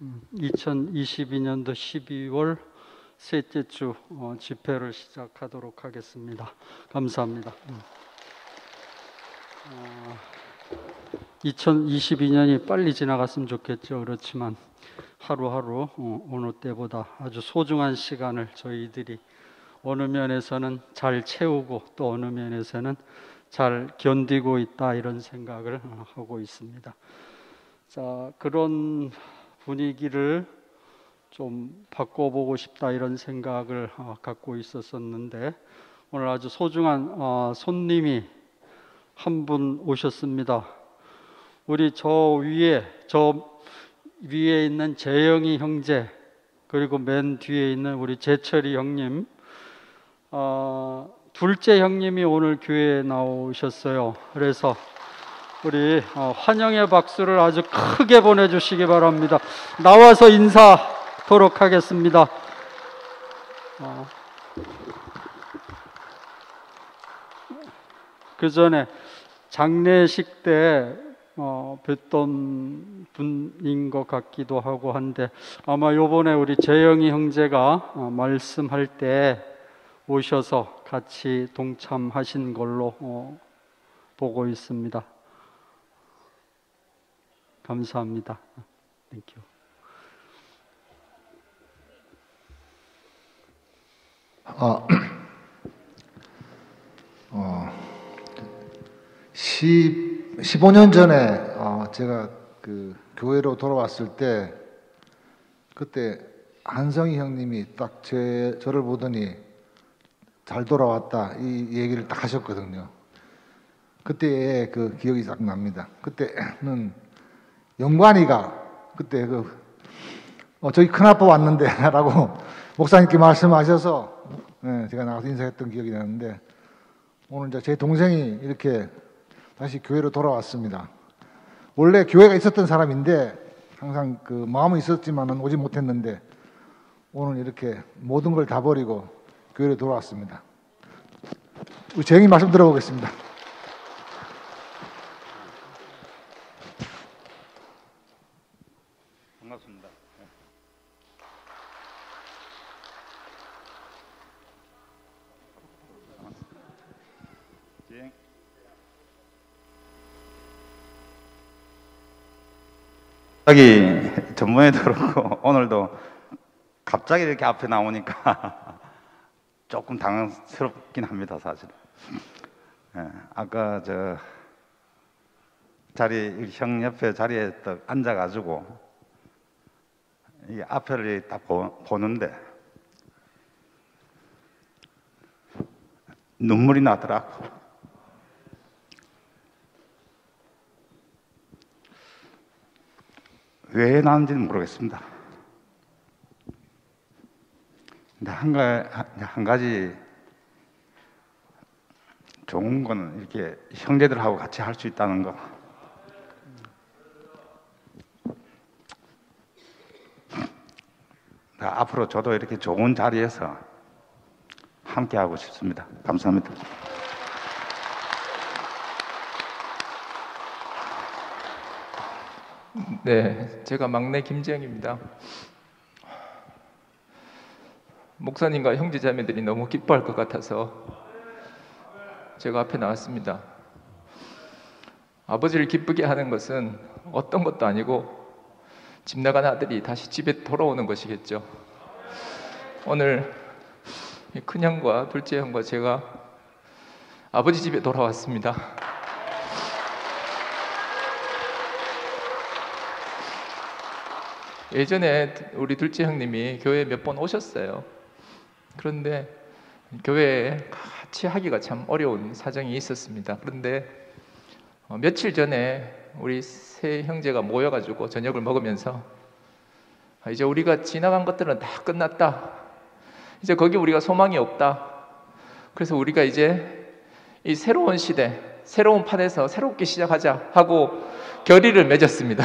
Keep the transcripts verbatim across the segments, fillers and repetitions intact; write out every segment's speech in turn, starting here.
이천이십이 년도 십이월 셋째 주 집회를 시작하도록 하겠습니다. 감사합니다. 어, 이천이십이 년이 빨리 지나갔으면 좋겠죠. 그렇지만 하루하루 어느 때보다 아주 소중한 시간을 저희들이 어느 면에서는 잘 채우고 또 어느 면에서는 잘 견디고 있다, 이런 생각을 하고 있습니다. 자, 그런 분위기를 좀 바꿔보고 싶다, 이런 생각을 갖고 있었었는데 오늘 아주 소중한 손님이 한 분 오셨습니다. 우리 저 위에 저 위에 있는 재영이 형제, 그리고 맨 뒤에 있는 우리 재철이 형님, 어, 둘째 형님이 오늘 교회에 나오셨어요. 그래서 우리 환영의 박수를 아주 크게 보내주시기 바랍니다. 나와서 인사하도록 하겠습니다. 어. 그 전에 장례식 때 어, 뵀던 분인 것 같기도 하고 한데 아마 요번에 우리 재영이 형제가 어, 말씀할 때 오셔서 같이 동참하신 걸로 어, 보고 있습니다. 감사합니다. 땡큐. 어, 어, 십오 년 전에 어, 제가 그 교회로 돌아왔을 때 그때 한성희 형님이 딱 제, 저를 보더니 잘 돌아왔다, 이 얘기를 딱 하셨거든요. 그때의 그 기억이 딱 납니다. 그때는 영관이가 그때 그 어, 저기 큰아빠 왔는데 라고 목사님께 말씀하셔서 네, 제가 나가서 인사했던 기억이 나는데 오늘 이제 제 동생이 이렇게 다시 교회로 돌아왔습니다. 원래 교회가 있었던 사람인데 항상 그 마음은 있었지만은 오지 못했는데 오늘 이렇게 모든 걸 다 버리고 교회로 돌아왔습니다. 우리 재영이 말씀 들어보겠습니다. 반갑습니다. 예. 갑자기 전번에도 그렇고 오늘도 갑자기 이렇게 앞에 나오니까 조금 당황스럽긴 합니다, 사실. 예, 아까 저 자리 형 옆에 자리에 딱 앉아가지고 이 앞에를 딱 보, 보는데 눈물이 나더라고. 왜 나는지는 모르겠습니다. 근데 한, 가, 한 가지 좋은 거는 이렇게 형제들하고 같이 할 수 있다는 거. 앞으로 저도 이렇게 좋은 자리에서 함께 하고 싶습니다. 감사합니다. 네, 제가 막내 김재영입니다. 목사님과 형제자매들이 너무 기뻐할 것 같아서 제가 앞에 나왔습니다. 아버지를 기쁘게 하는 것은 어떤 것도 아니고 집 나간 아들이 다시 집에 돌아오는 것이겠죠. 오늘 큰형과 둘째 형과 제가 아버지 집에 돌아왔습니다. 예전에 우리 둘째 형님이 교회에 몇 번 오셨어요. 그런데 교회에 같이 하기가 참 어려운 사정이 있었습니다. 그런데 어, 며칠 전에 우리 세 형제가 모여가지고 저녁을 먹으면서 아, 이제 우리가 지나간 것들은 다 끝났다. 이제 거기 우리가 소망이 없다. 그래서 우리가 이제 이 새로운 시대, 새로운 판에서 새롭게 시작하자 하고 결의를 맺었습니다.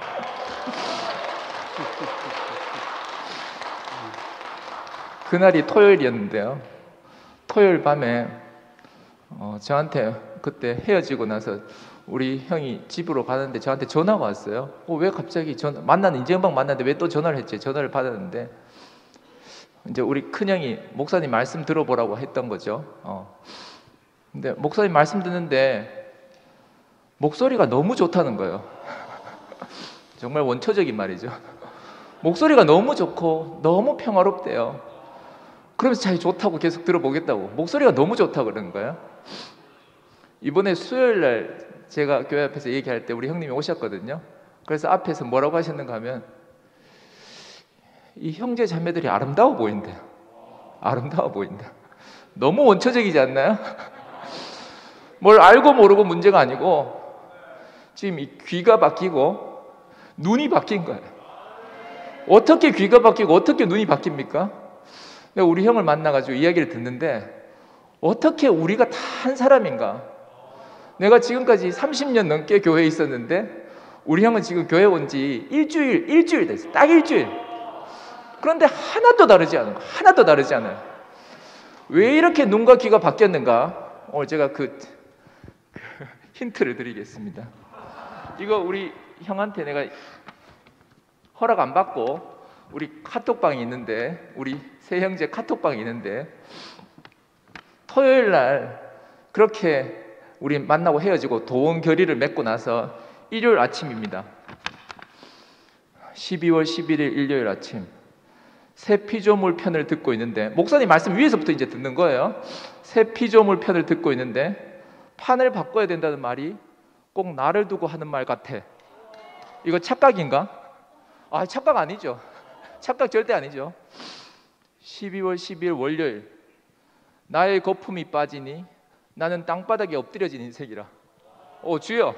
그날이 토요일이었는데요. 토요일 밤에 어, 저한테 그때 헤어지고 나서 우리 형이 집으로 가는데 저한테 전화가 왔어요. 어, 왜 갑자기 전화, 만나는 인재은방 만났는데 왜 또 전화를 했지? 전화를 받았는데 이제 우리 큰형이 목사님 말씀 들어보라고 했던 거죠. 어. 근데 목사님 말씀 듣는데 목소리가 너무 좋다는 거예요. 정말 원초적인 말이죠. 목소리가 너무 좋고 너무 평화롭대요. 그러면서 자기 좋다고 계속 들어보겠다고. 목소리가 너무 좋다고 그러는 거예요. 이번에 수요일 날 제가 교회 앞에서 얘기할 때 우리 형님이 오셨거든요. 그래서 앞에서 뭐라고 하셨는가 하면 이 형제 자매들이 아름다워 보인대요. 아름다워 보인다. 너무 원초적이지 않나요? 뭘 알고 모르고 문제가 아니고 지금 이 귀가 바뀌고 눈이 바뀐 거예요. 어떻게 귀가 바뀌고 어떻게 눈이 바뀝니까? 내가 우리 형을 만나가지고 이야기를 듣는데 어떻게 우리가 다 한 사람인가? 내가 지금까지 삼십 년 넘게 교회에 있었는데 우리 형은 지금 교회 온 지 일주일, 일주일 됐어요. 딱 일주일. 그런데 하나도 다르지 않은 거, 하나도 다르지 않아요. 왜 이렇게 눈과 귀가 바뀌었는가? 오늘 제가 그 힌트를 드리겠습니다. 이거 우리 형한테 내가 허락 안 받고 우리 카톡방이 있는데, 우리 세 형제 카톡방이 있는데 토요일 날 그렇게 우리 만나고 헤어지고 도원 결의를 맺고 나서 일요일 아침입니다. 십이월 십일일 일요일 아침 새 피조물 편을 듣고 있는데, 목사님 말씀 위에서부터 이제 듣는 거예요. 새 피조물 편을 듣고 있는데 판을 바꿔야 된다는 말이 꼭 나를 두고 하는 말 같아. 이거 착각인가? 아, 착각 아니죠. 착각 절대 아니죠. 십이월 십일 월요일 나의 거품이 빠지니 나는 땅바닥에 엎드려진 인생이라. 오, 주여.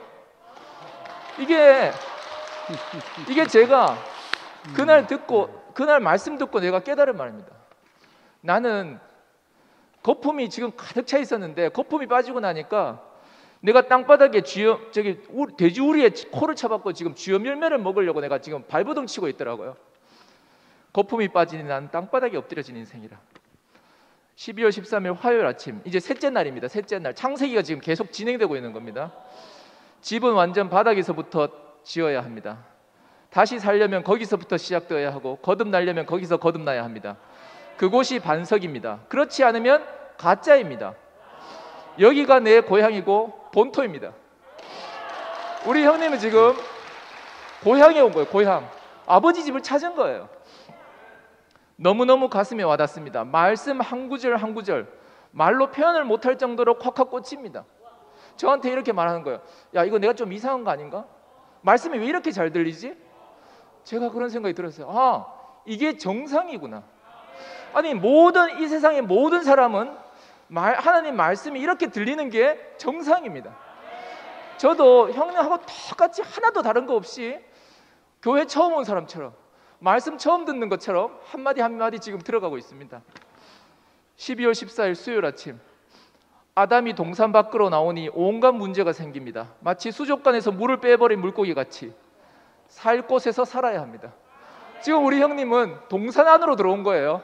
이게 이게 제가 그날 듣고 그날 말씀 듣고 내가 깨달은 말입니다. 나는 거품이 지금 가득 차 있었는데 거품이 빠지고 나니까 내가 땅바닥에 쥐어 저기 돼지 우리에 코를 쳐박고 지금 쥐엄 열매를 먹으려고 내가 지금 발버둥 치고 있더라고요. 거품이 빠지니 나는 땅바닥에 엎드려진 인생이라. 십이월 십삼일 화요일 아침, 이제 셋째 날입니다. 셋째 날. 창세기가 지금 계속 진행되고 있는 겁니다. 집은 완전 바닥에서부터 지어야 합니다. 다시 살려면 거기서부터 시작되어야 하고 거듭나려면 거기서 거듭나야 합니다. 그곳이 반석입니다. 그렇지 않으면 가짜입니다. 여기가 내 고향이고 본토입니다. 우리 형님은 지금 고향에 온 거예요. 고향. 아버지 집을 찾은 거예요. 너무너무 가슴에 와닿습니다. 말씀 한 구절 한 구절 말로 표현을 못할 정도로 콱콱 꽂힙니다. 저한테 이렇게 말하는 거예요. 야, 이거 내가 좀 이상한 거 아닌가? 말씀이 왜 이렇게 잘 들리지? 제가 그런 생각이 들었어요. 아, 이게 정상이구나. 아니, 모든 이 세상의 모든 사람은 말, 하나님 말씀이 이렇게 들리는 게 정상입니다. 저도 형님하고 똑같이 하나도 다른 거 없이 교회 처음 온 사람처럼 말씀 처음 듣는 것처럼 한마디 한마디 지금 들어가고 있습니다. 십이월 십사일 수요일 아침 아담이 동산 밖으로 나오니 온갖 문제가 생깁니다. 마치 수족관에서 물을 빼버린 물고기 같이 살 곳에서 살아야 합니다. 지금 우리 형님은 동산 안으로 들어온 거예요.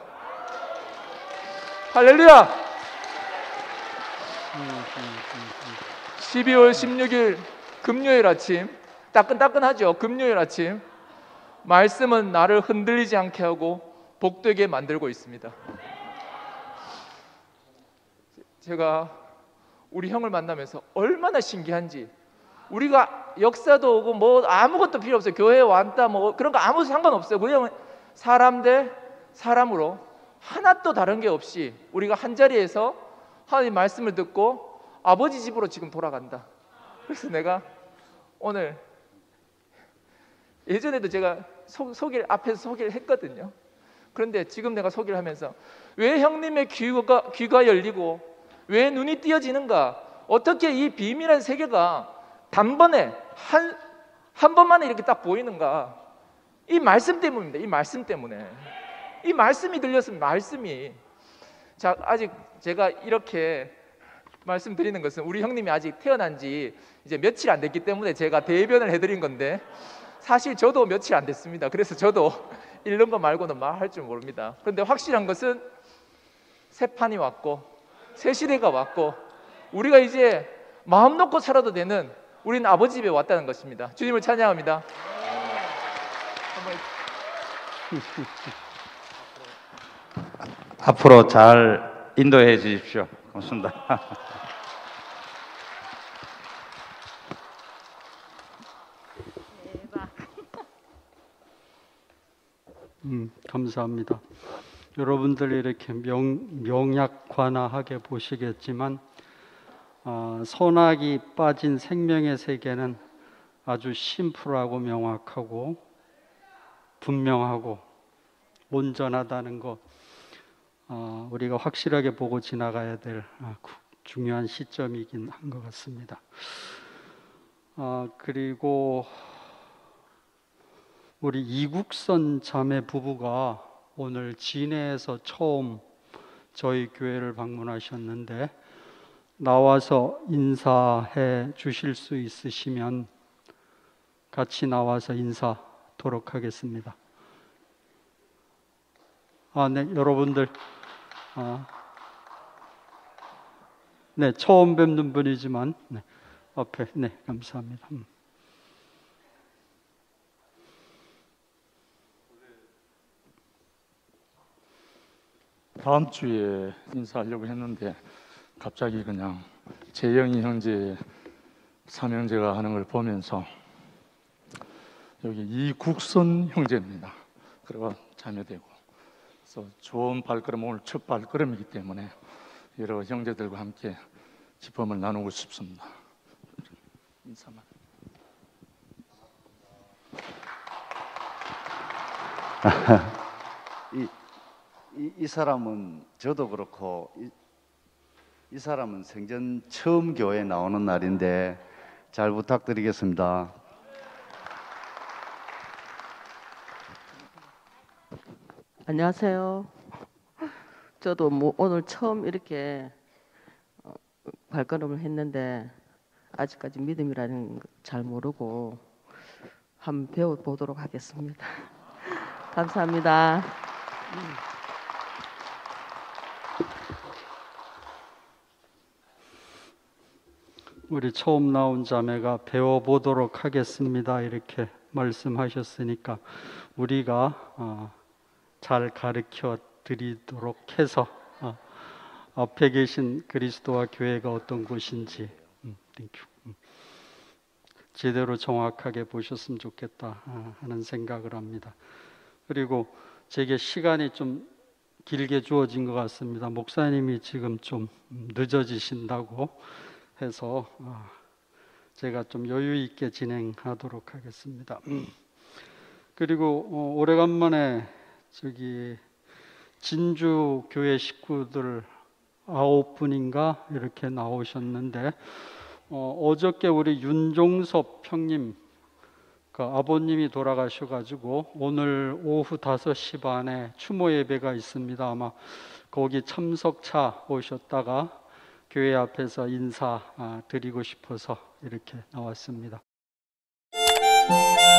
할렐루야. 십이월 십육일 금요일 아침, 따끈따끈하죠. 금요일 아침 말씀은 나를 흔들리지 않게 하고 복되게 만들고 있습니다. 제가 우리 형을 만나면서 얼마나 신기한지, 우리가 역사도 오고 뭐 아무것도 필요 없어요. 교회에 왔다 뭐 그런 거 아무 상관없어요. 우리 형은 사람 대 사람으로 하나도 다른 게 없이 우리가 한 자리에서 하나님 말씀을 듣고 아버지 집으로 지금 돌아간다. 그래서 내가 오늘 예전에도 제가 소, 소개를 앞에서 소개를 했거든요. 그런데 지금 내가 소개를 하면서 왜 형님의 귀가, 귀가 열리고 왜 눈이 띄어지는가, 어떻게 이 비밀한 세계가 단번에 한, 한 번만에 이렇게 딱 보이는가, 이 말씀 때문입니다. 이 말씀 때문에. 이 말씀이 들렸으면 말씀이. 자, 아직 제가 이렇게 말씀드리는 것은 우리 형님이 아직 태어난 지 이제 며칠 안 됐기 때문에 제가 대변을 해드린 건데, 사실 저도 며칠 안 됐습니다. 그래서 저도 읽는 거 말고는 말할 줄 모릅니다. 그런데 확실한 것은 새 판이 왔고 새 시대가 왔고 우리가 이제 마음 놓고 살아도 되는 우리는 아버지 집에 왔다는 것입니다. 주님을 찬양합니다. 한번 앞으로 잘 인도해 주십시오. 고맙습니다. 음, 감사합니다. 여러분들이 이렇게 명, 명약관화하게 보시겠지만 어, 선악이 빠진 생명의 세계는 아주 심플하고 명확하고 분명하고 온전하다는 거 어, 우리가 확실하게 보고 지나가야 될 아, 구, 중요한 시점이긴 한 것 같습니다. 어, 그리고 우리 이국선 자매 부부가 오늘 진해에서 처음 저희 교회를 방문하셨는데 나와서 인사해 주실 수 있으시면 같이 나와서 인사하도록 하겠습니다. 아, 네, 여러분들, 아, 네, 처음 뵙는 분이지만 네, 앞에, 네, 감사합니다. 음. 다음 주에 인사하려고 했는데 갑자기 그냥 재영이 형제 삼형제가 하는 걸 보면서 여기 이국선 형제입니다. 그리고 자매되고 그래서 좋은 발걸음, 오늘 첫 발걸음이기 때문에 여러 형제들과 함께 기쁨을 나누고 싶습니다. 인사만. 이, 이, 이 사람은 저도 그렇고 이, 이 사람은 생전 처음 교회에 나오는 날인데 잘 부탁드리겠습니다. 안녕하세요. 저도 뭐 오늘 처음 이렇게 어, 발걸음을 했는데 아직까지 믿음이라는 걸 잘 모르고 한번 배워보도록 하겠습니다. 감사합니다. 우리 처음 나온 자매가 배워보도록 하겠습니다. 이렇게 말씀하셨으니까 우리가 어, 잘 가르쳐 드리도록 해서 어, 앞에 계신 그리스도와 교회가 어떤 곳인지 음, 땡큐. 음, 제대로 정확하게 보셨으면 좋겠다 어, 하는 생각을 합니다. 그리고 제게 시간이 좀 길게 주어진 것 같습니다. 목사님이 지금 좀 늦어지신다고 해서 제가 좀 여유 있게 진행하도록 하겠습니다. 그리고 오래간만에 저기 진주 교회 식구들 아홉 분인가 이렇게 나오셨는데 어, 어저께 우리 윤종섭 형님 그 아버님이 돌아가셔가지고 오늘 오후 다섯 시 반에 추모 예배가 있습니다. 아마 거기 참석차 오셨다가 교회 앞에서 인사 드리고 싶어서 이렇게 나왔습니다.